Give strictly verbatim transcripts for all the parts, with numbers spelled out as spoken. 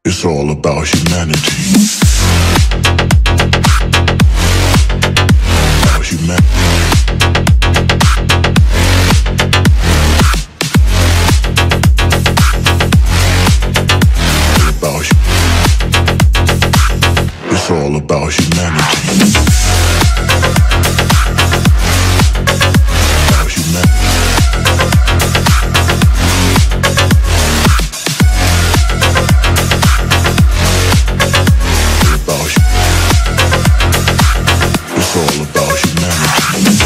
It's all about humanity. About humanity. About hu- It's all about humanity. About humanity. It's all about humanity.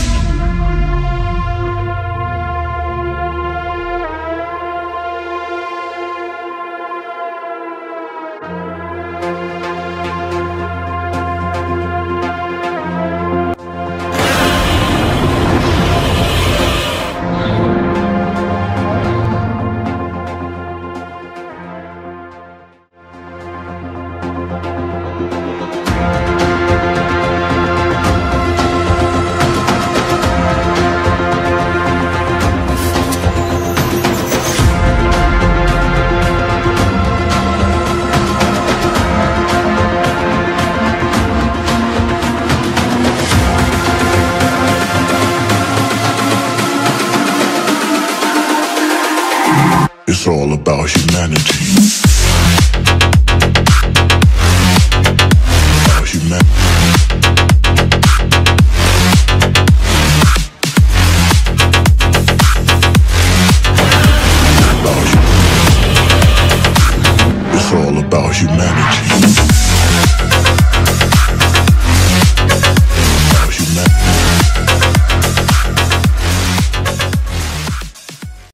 It's all about humanity. About humanity. About hu- It's all about humanity.